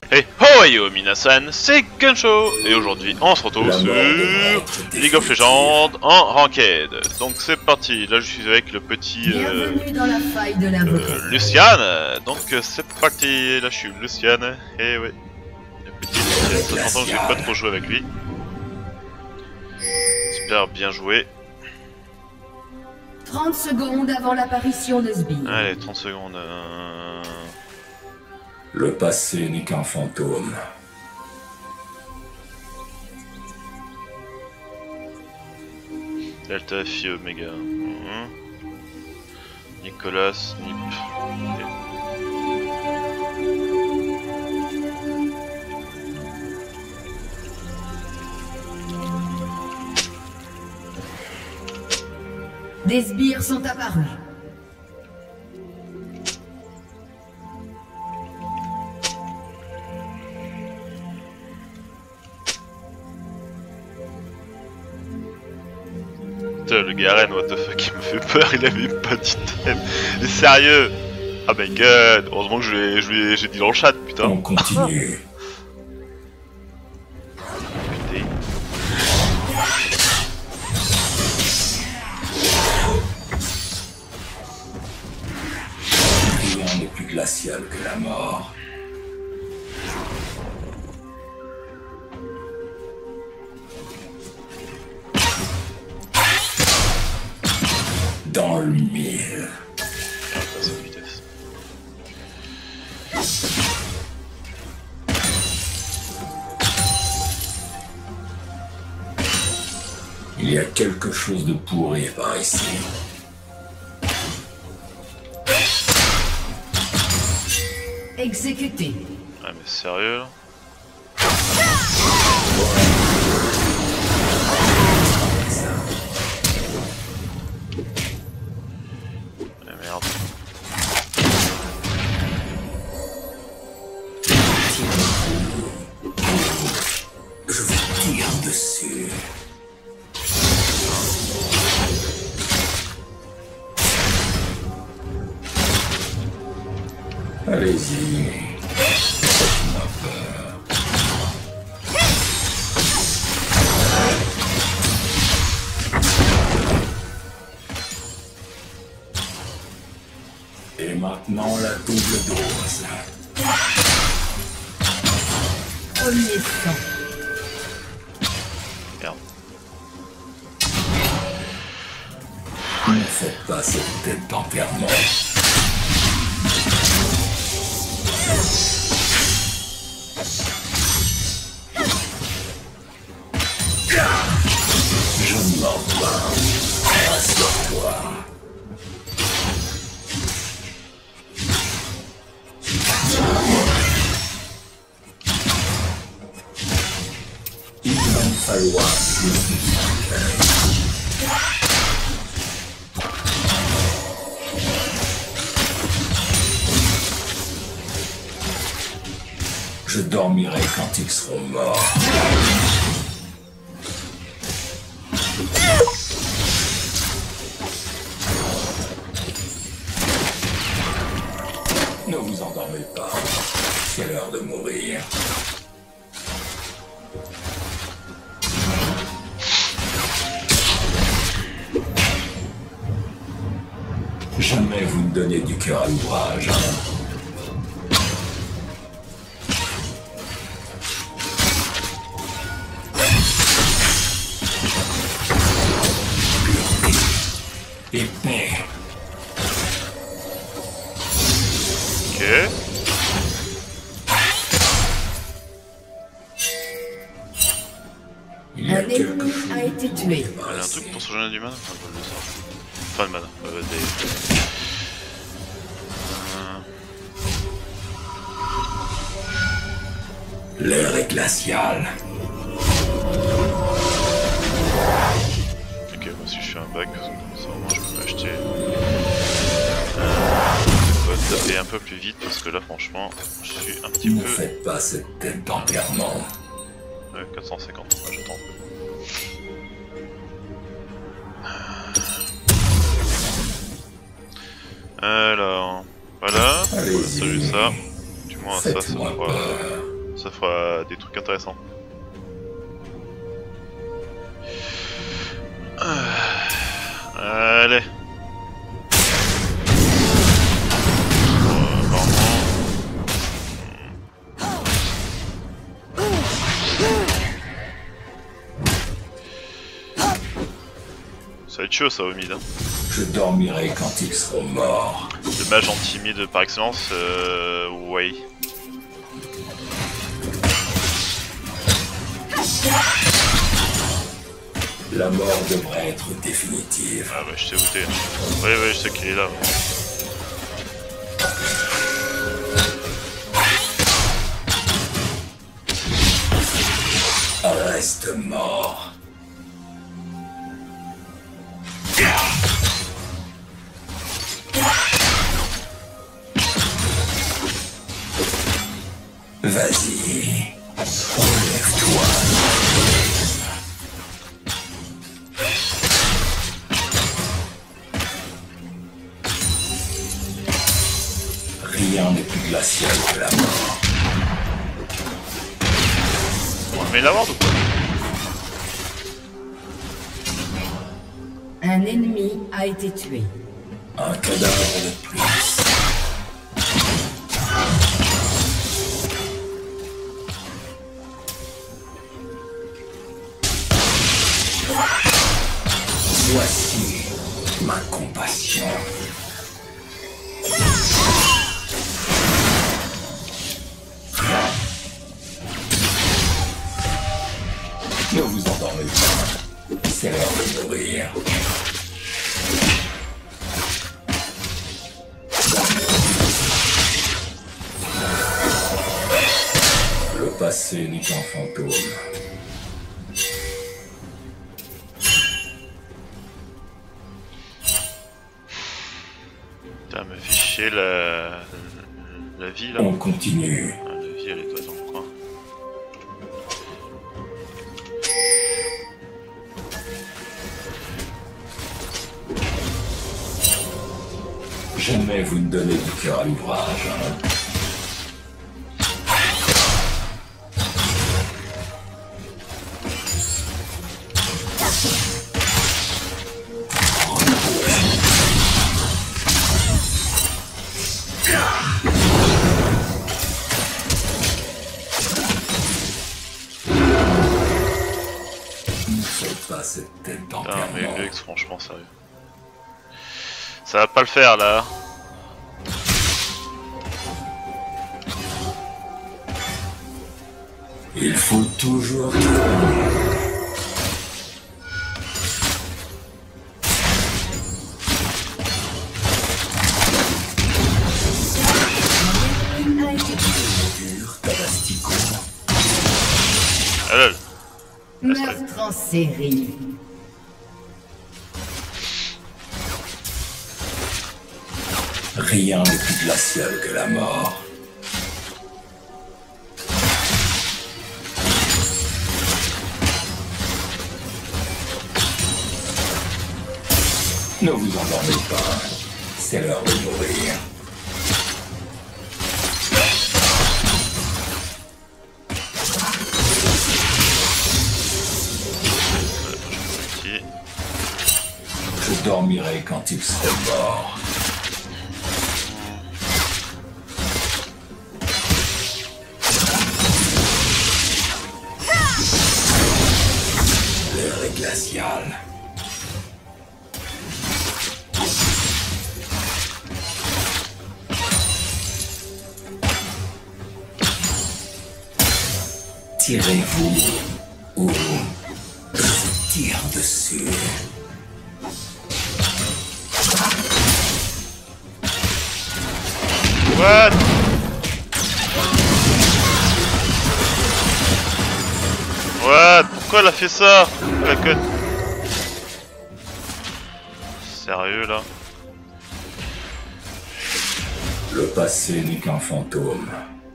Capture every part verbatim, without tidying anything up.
Hey ho yo minasan, c'est Gunshow et aujourd'hui on se retrouve sur League of Legends en Ranked. Donc c'est parti, là je suis avec le petit euh, dans la faille de la euh, Lucian. Donc c'est parti, là je suis Lucian, et ouais, le petit Lucian, ça fait longtemps que j'ai pas trop joué avec lui. J'espère bien jouer. trente secondes avant l'apparition de Sbire. Allez, trente secondes. Euh... Le passé n'est qu'un fantôme. Delta Phi Omega. Mmh. Nicolas, Nip. Okay. Des sbires sont apparus. Putain, le Garen, what the fuck, il me fait peur, il avait pas d'item. Mais sérieux? Oh my god, heureusement que je lui ai, j'ai dit dans le chat, putain. On continue. Putain. Rien n'est plus glacial que la mort. Dans le mille. Il y a quelque chose de pourri par ici. Exécuté. Ah mais sérieux là? Ah merde. Je vous tire dessus. Allez-y. Faites-moi peur. Et maintenant la double dose. Premier sang. Merde. Ne faites pas cette tête d'enterrement. Je ne m'en pas. Rassure-toi. Il va me falloir plus de Je dormirai quand ils seront morts. Ne vous endormez pas. C'est l'heure de mourir. Jamais vous ne donnez du cœur à l'ouvrage. Épée. Ok. Il y a Un quelque ennemi chose a été tué. Il y a un truc pour se rejoindre du mana? Enfin, je le sors. Pas de mana. Euh, des... euh... L'air est glacial. Ok, moi si je fais un bac, ça au moins je peux m'acheter. On va taper un peu plus vite parce que là franchement je suis un petit Ne peu... faites pas cette tête d'enterrement. Ouais, quatre cent cinquante, ouais, j'attends. Alors, voilà, Allez-y. salut ça. Du moins ça, ça Faites-moi fera peur. Ça fera des trucs intéressants. Euh, allez. Ça va être chaud ça au mid. Hein. Je dormirai quand ils seront morts. Le mage anti-mid par excellence, euh... ouais. La mort devrait être définitive. Ah bah je sais où t'es. Oui oui je sais qu'il est là. Reste mort. Vas-y, relève-toi. Rien n'est plus glacial que la mort. On le met la ward ou pas? Un ennemi a été tué. Un cadavre de plus. Voici ma compassion. Ne vous endormez pas. C'est l'heure de mourir. Le passé n'est qu'un fantôme. Putain, me fait chier la... la vie là. On continue. Ah, la vie elle est pas dans le coin. Jamais vous ne donnez du cœur à l'ouvrage. Hein. Ne faites pas cette tête Putain, d'enterrement. mais Lux, franchement, sérieux. Ça va pas le faire là. Il faut toujours... A été tué. Dur, tabastico. Ah là là. Meurtre en série. Rien n'est plus glacial que la mort. Ne vous endormez pas. C'est l'heure de mourir. Ici. Je dormirai quand ils seront morts. L'heure est glaciale. Tirez-vous ou je vous tire dessus. What? What? Pourquoi elle a fait ça? La conne. Sérieux là? Le passé n'est qu'un fantôme.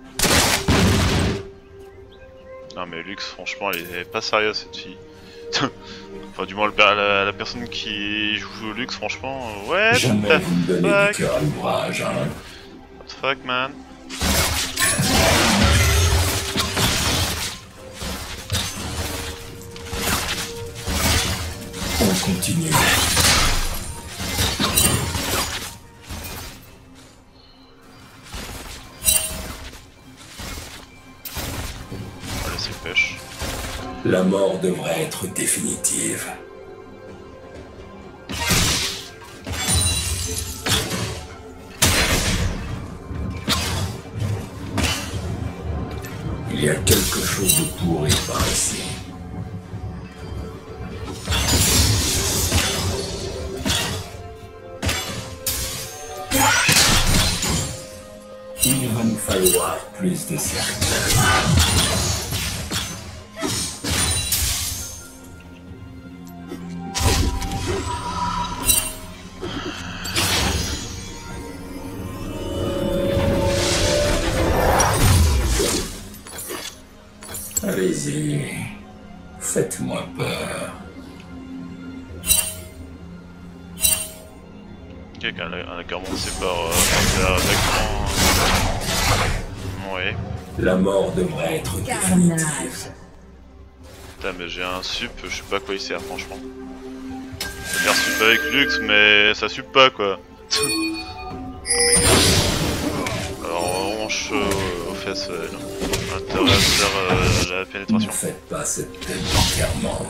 Non mais Lux, franchement, elle est pas sérieuse cette fille. Enfin, du moins, le, la, la personne qui joue au Lux, franchement, euh, ouais. Jamais vous ne donnez fuck? du cœur à l'ouvrage, hein. What the fuck, man? On continue. On va laisser pêche. La mort devrait être définitive. Il y a quelque chose de pourri par ici. Il va nous falloir plus de certitude. Allez-y, faites-moi peur. Ok, on a, on a commencé par euh, faire exactement. Oui. La mort devrait être Carnage. définitive. Putain, mais j'ai un sup, je sais pas à quoi il sert, franchement. Je vais faire sup avec Lux, mais ça sup pas quoi. Alors, hanche euh, aux fesses, ouais, là. Intérêt à faire euh, la Ne pénétration. faites pas cette tête d'enterrement.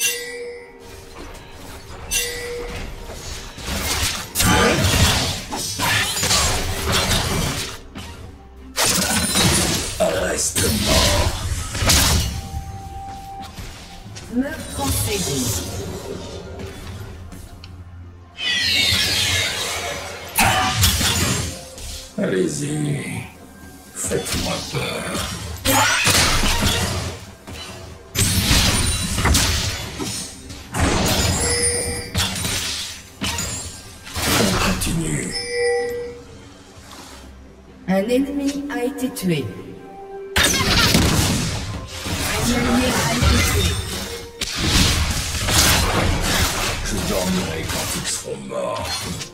Reste mort. Meurtre en série. Allez-y, faites-moi peur. On continue. Un ennemi a été tué. Un ennemi a été tué. Je dormirai quand ils seront morts.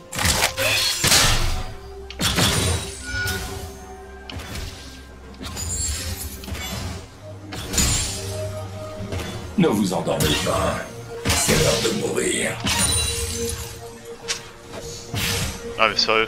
Ne vous endormez pas. C'est l'heure de mourir. Ah, mais sérieux.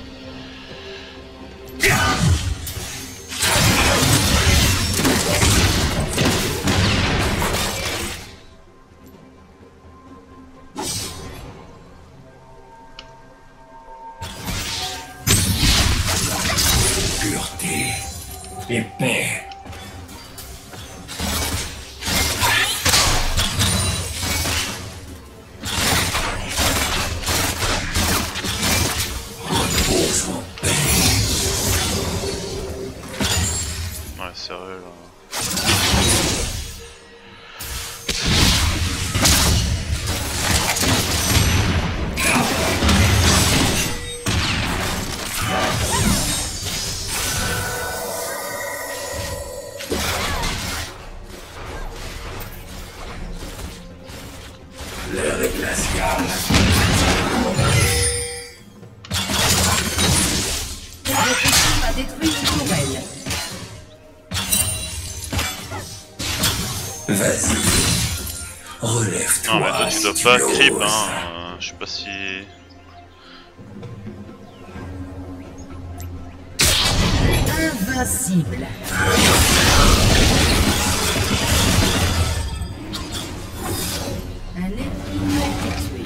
Pureté et paix. Repose en paix. Ouais, sérieux là. L'air est glacial. Votre équipe a détruit une tourelle. Vas-y. Relève-toi. Non, mais toi tu si dois tu pas l'oses. creep, hein. Euh, je sais pas si. Invincible. Un ennemi a été tué.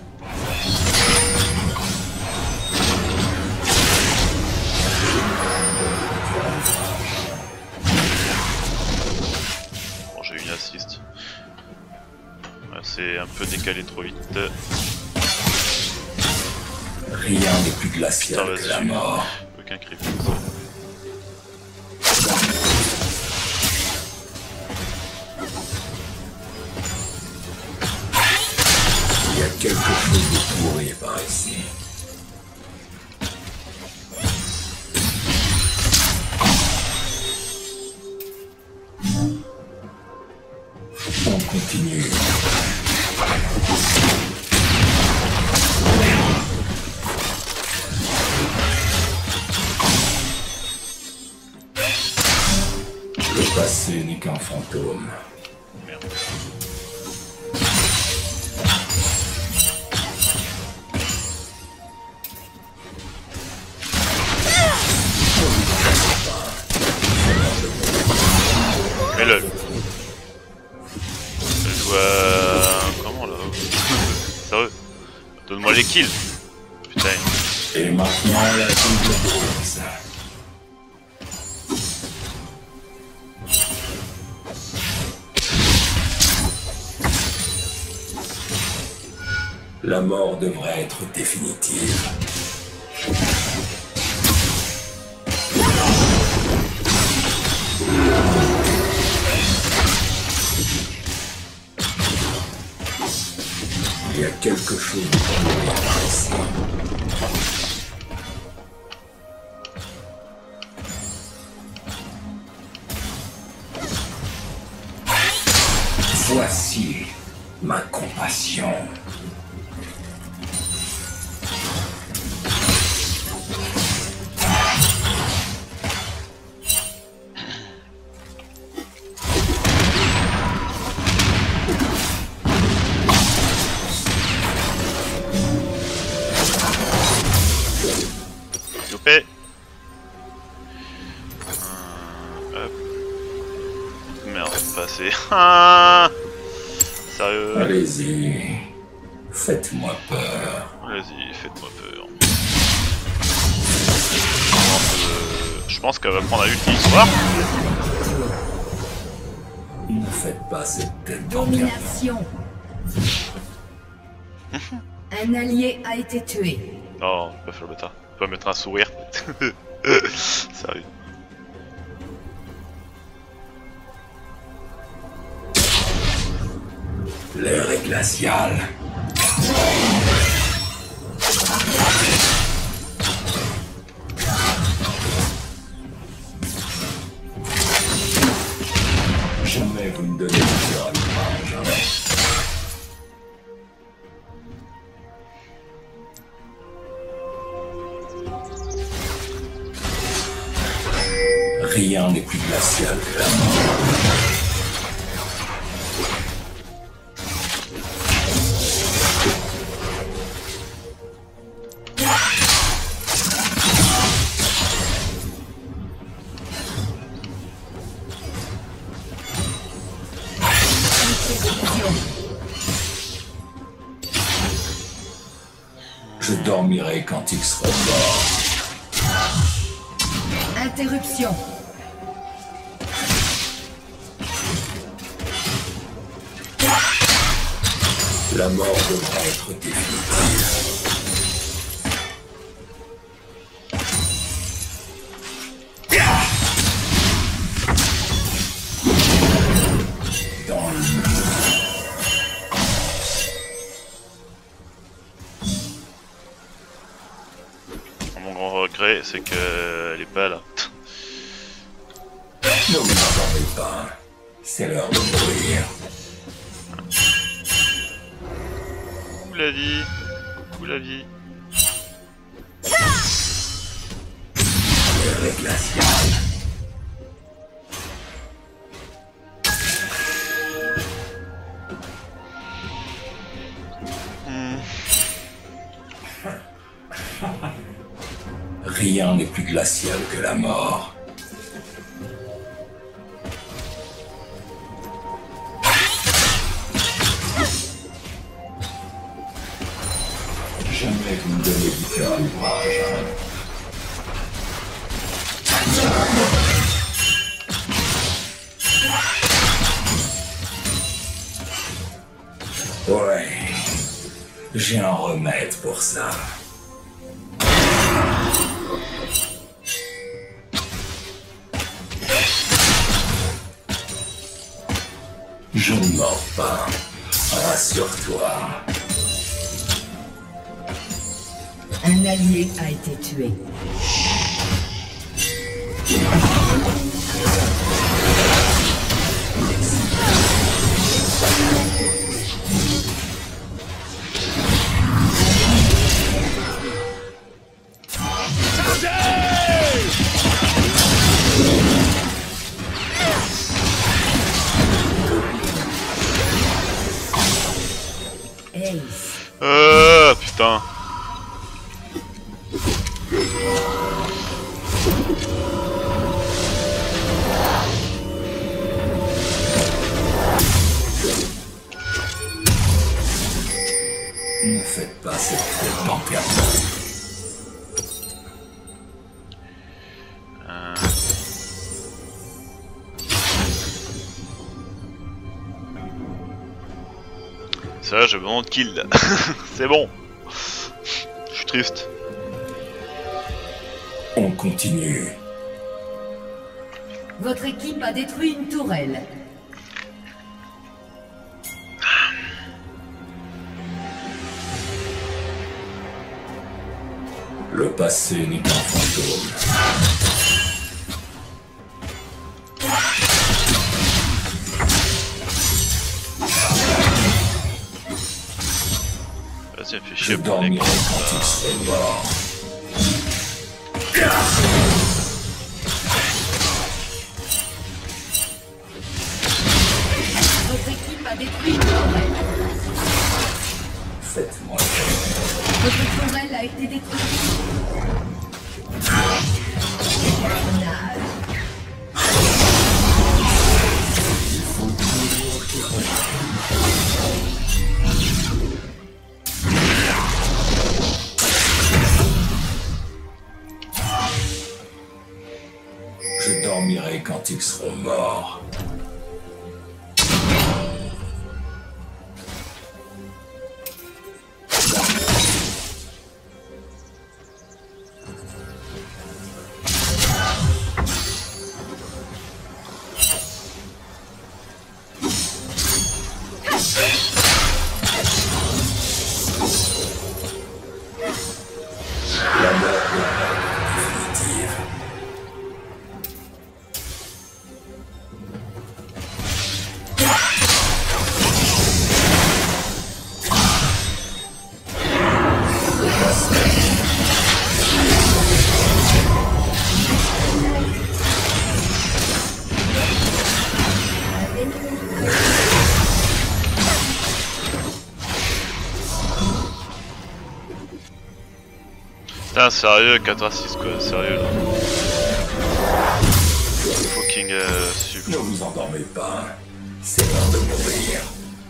Bon, j'ai eu une assist. Ouais, c'est un peu décalé trop vite. Rien de plus Putain, glacial que la vas-y. mort. Aucun creep. Il y a quelque chose de pourri par ici. On continue. Le passé n'est qu'un fantôme. Merde. Mais lol. Je joue à... Comment là? Sérieux? Donne-moi les kills. Putain. Et maintenant la double dose. La mort devrait être définitive. Il y a quelque chose de pas ici. Voici ma compassion. Loupé. Euh, hop. Merde, pas assez. Ah, sérieux. Allez-y, faites-moi peur. Vas-y, faites-moi peur. Euh, je pense qu'elle va prendre un ulti ce soir. Ne faites pas cette tête d'enterrement. Domination. Un allié a été tué. Non, pas faire le bêta. Pas mettre un sourire. Sérieux. L'air est glacial. Jamais vous me donnez du cœur à l'ouvrage. Rien n'est plus glacial que la mort. Je dormirai quand il sera mort. Interruption. La mort devra être définitive. Dans le Mon grand regret, c'est qu'elle est pas là. Ne vous endormez pas. C'est l'heure de mourir. Où la vie? Où la vie? L'air est glacial. Rien n'est plus glacial que la mort. Jamais vous me donnez du cœur à l'ouvrage. Ouais, j'ai un remède pour ça. Je ne mords pas. Rassure-toi. Un allié a été tué. Euh, putain. Ça, j'ai besoin de kill. C'est bon. Je suis triste. On continue. Votre équipe a détruit une tourelle. Le passé n'est qu'un fantôme. Vas-y, me fait Je chier pour les dormirai quand il serait mort. Votre équipe a détruit une tourelle. Faites-moi. Votre tourelle a été détruite. Nage. Je dormirai quand ils seront morts. La mort est définitive. Putain, sérieux, quatre à six quoi, sérieux là. Fucking euh, sup. Ne vous endormez pas. C'est l'heure de mourir.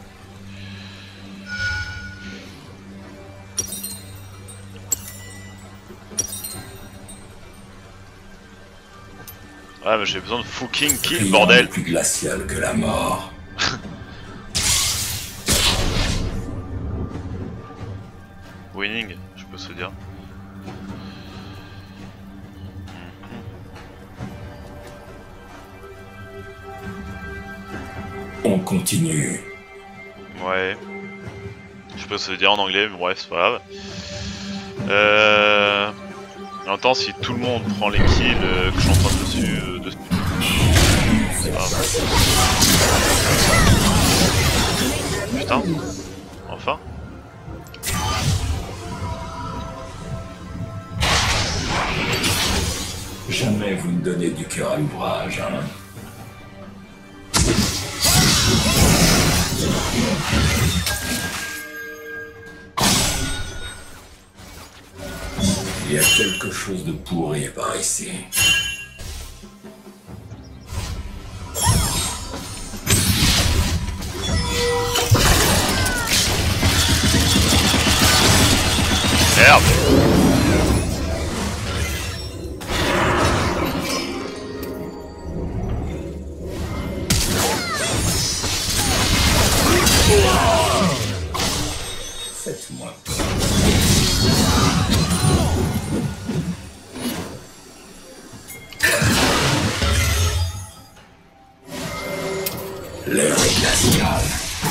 Ouais, mais j'ai besoin de fucking kill, Rien bordel. n'est plus glacial que la mort. Winning, je peux se dire. On continue. Ouais. Je peux se dire en anglais, mais bref, c'est pas grave. Euh... En même temps, si tout le monde prend les kills euh, que je suis en train de dessus, euh, de... c'est pas grave. Putain. Enfin. Jamais vous ne donnez du cœur à l'ouvrage, hein. Il y a quelque chose de pourri par ici. Merde. Faites-moi peur. L'heure est glaciale.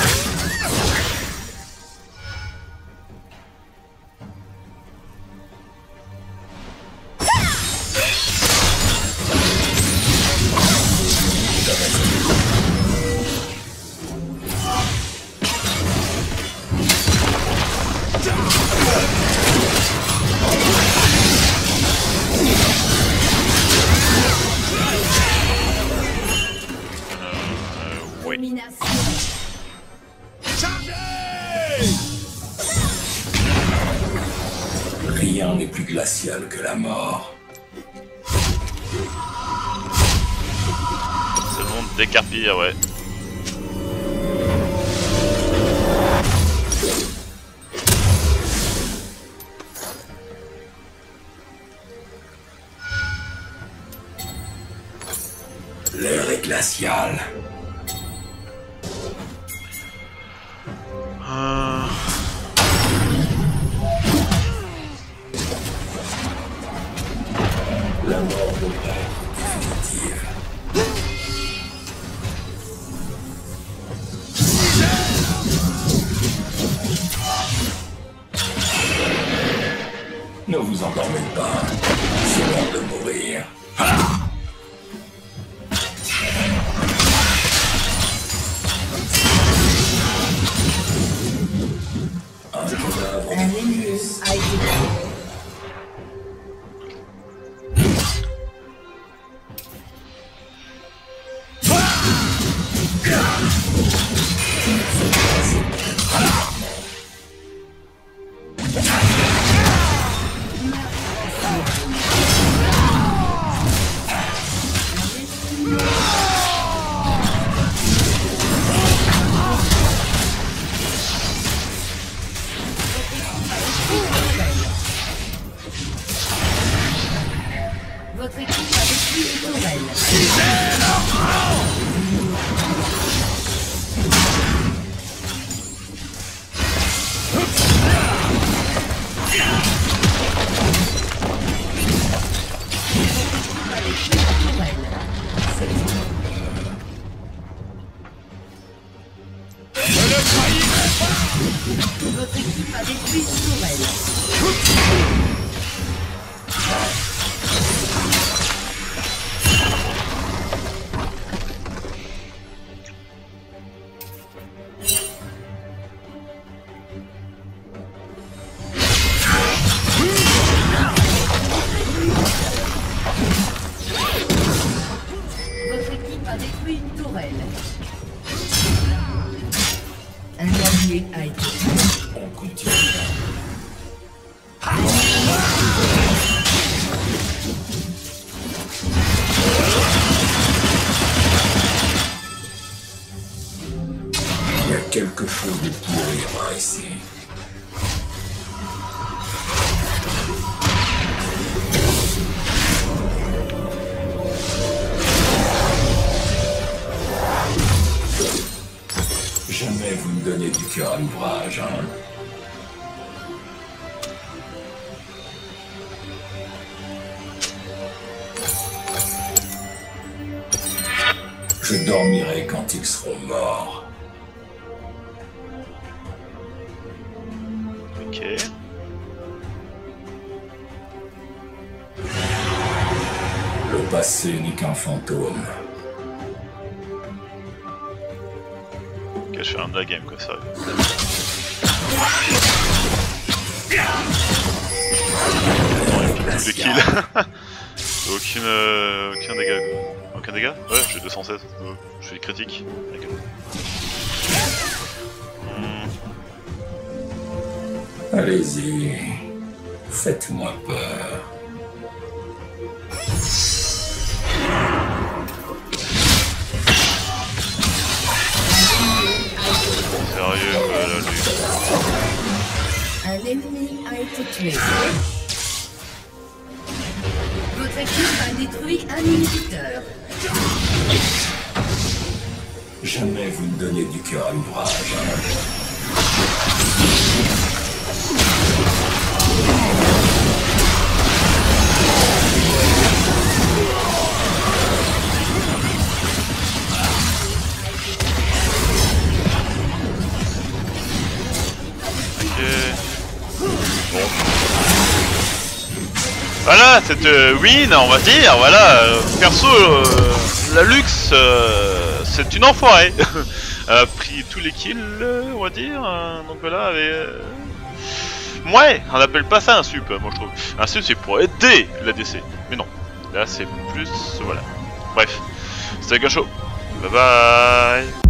Domination. Rien n'est plus glacial que la mort. C'est le monde décarpille, ouais. L'heure est glaciale. Euh... La mort devrait être définitive. Ne vous endormez pas. C'est l'heure de mourir. Un cadavre Un ennemi a été tué. Votre équipe a détruit une tourelle. Votre équipe a détruit une tourelle. Votre équipe a détruit une tourelle. Un allié a été tué. On continue. Il y a quelque chose de pourri par ici. Jamais vous me donnez du cœur à l'ouvrage, hein. Je dormirai quand ils seront morts. Ok. Le passé n'est qu'un fantôme. Ok, je fais un de la game quoi, ça. Non, il pique tous les kills. Aucune, euh, aucun dégât quoi. Aucun dégât? Ouais, j'ai deux cent seize. Euh, je fais critique. Hmm. Allez-y, faites-moi peur. Sérieux quoi, là, lui. Un ennemi a été tué. Votre équipe a détruit un inhibiteur. Jamais vous me donnez du cœur à l'ouvrage, hein. Voilà, cette euh, win, on va dire, voilà, euh, perso, euh, la luxe, euh, c'est une enfoirée. Elle a pris tous les kills, euh, on va dire, euh, donc voilà, avec... Euh... Ouais, on appelle pas ça un sup, moi je trouve. Un sup c'est pour aider l'A D C, mais non, là c'est plus, voilà. Bref, c'était Gacho, bye bye.